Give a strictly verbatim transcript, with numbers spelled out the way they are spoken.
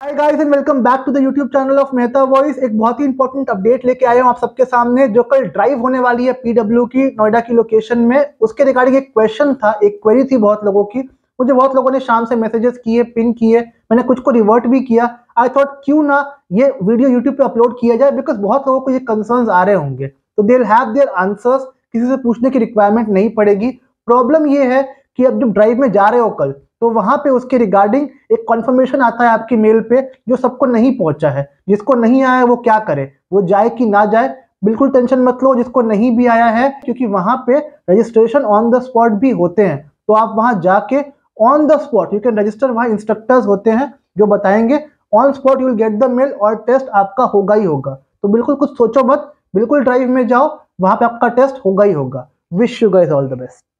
Hi guys and welcome back to the YouTube channel of Mehta voice. एक बहुत ही important update लेके आया हूँ आप सबके सामने, जो कल ड्राइव होने वाली है पीडब्ल्यू की नोएडा की लोकेशन में। उसके रिगार्डिंग एक क्वेश्चन था, एक क्वेरी थी बहुत लोगों की। मुझे बहुत लोगों ने शाम से मैसेजेस किए, पिन किए, मैंने कुछ को रिवर्ट भी किया। आई थॉट क्यों ना ये वीडियो यूट्यूब पे अपलोड किया जाए, बिकॉज बहुत लोगों को ये कंसर्न्स आ रहे होंगे, तो they will have their answers. किसी से पूछने की रिक्वायरमेंट नहीं पड़ेगी। प्रॉब्लम ये है कि अब जब ड्राइव में जा रहे हो कल, तो वहां पे उसके रिगार्डिंग एक कॉन्फर्मेशन आता है आपकी मेल पे, जो सबको नहीं पहुंचा है। जिसको नहीं आया है वो क्या करे, वो जाए कि ना जाए। बिल्कुल टेंशन मत लो जिसको नहीं भी आया है, क्योंकि वहां पे रजिस्ट्रेशन ऑन द स्पॉट भी होते हैं। तो आप वहां जाके on the spot you can register. वहां इंस्ट्रक्टर्स होते हैं जो बताएंगे, on spot you will get the mail और टेस्ट आपका होगा ही होगा। तो बिल्कुल कुछ सोचो मत, बिल्कुल ड्राइव में जाओ, वहां पे आपका टेस्ट होगा ही होगा। Wish you guys all the best.